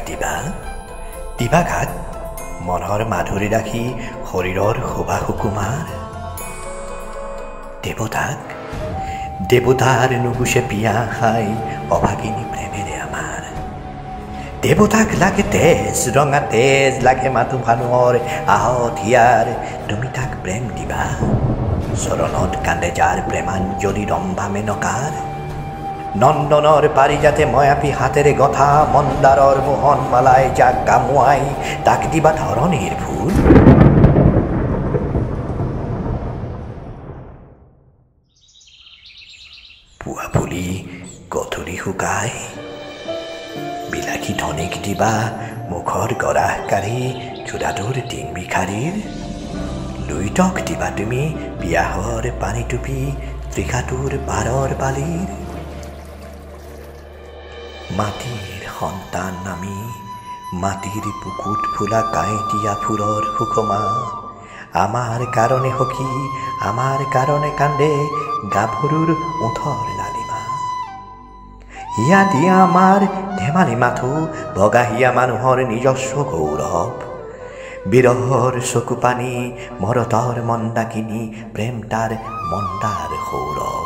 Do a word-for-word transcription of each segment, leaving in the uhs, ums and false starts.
দিবা দিবা গাত মনৰ মাধুৰী ৰাখি শৰীৰৰ শোভা সুকুমাৰ দেৱতাক দেৱতাৰ নুগুছে পিয়া খাই অভাগিনী প্ৰেমেৰে আমাৰ দেৱতাক লাগে তেজ ৰঙা তেজ লাগে মাথো মানুহৰ আহত হিয়াৰ তুমি তাক প্ৰেম দিবা চৰণত কান্দে যাৰ প্ৰেমাঞ্জলি ৰম্ভা মেনকাৰ নন্দনৰ পাৰিজাতে ময়াপী হাতেৰে গথা মন্দাৰৰ মোহন মালাই যাক গামুৱাই তাক দিবা ধৰণীৰ ফুল পুৱা ফুলি গধূলি শুকাই বিলাসী ধনীক দিবা মুখৰ গৰাহ কাঢ়ি চোদাটোৰ টিং বিখাৰীৰ লুইতক দিবা তুমি বিয়াহৰ পানী টুপি ত্ৰিকাটোৰ পাৰৰ বালিৰ মাটিৰ সন্তান আমি মাটিৰ বুকুত ফুলা কাঁইটীয়া ফুলৰ সুষমা আমাৰ কাৰণে সখী আমাৰ কাৰণে কান্দে গাভৰুৰ ওঠৰ লালিমা হিয়া দিয়া আমাৰ ধেমালি মাথো বগা হিয়া মানুহৰ নিজস্ব গৌৰৱ বিৰহৰ চকু পানী মৰতৰ মন্দাকিনী প্ৰেম তাৰ মন্দাৰ সৌৰভ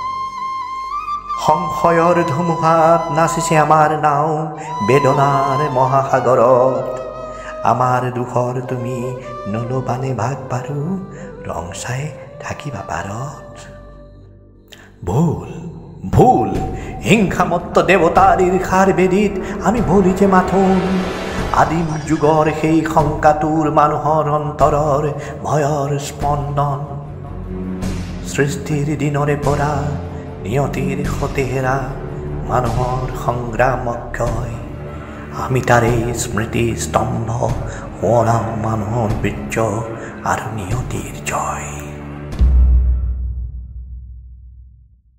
সংশয়ৰ ধুমুহাত নাচিছে আমাৰ নাও বেদনাৰ মহাসাগৰত আমাৰ দুখৰ তুমি নলবানে ভাগ পাৰো ৰং চাই থাকিবা পাৰত ভুল ভুল হিংসামত্ত দেৱতাৰ ঈৰ্ষাৰ বেদীত আমি ভুলি যে মাথোন আদিম যুগৰ সেই শংকাটোৰ মানুহৰ অন্তৰৰ ভয়ৰ স্পন্দন সৃষ্টিৰ দিনৰে পৰা নিয়তিৰ সতে হেৰা মানুহৰ সংগ্ৰাম অক্ষয় আমি তাৰে স্মৃতি স্তম্ভ সোঁৱৰাও মানুহৰ বীৰ্য আৰু নিয়তিৰ জয়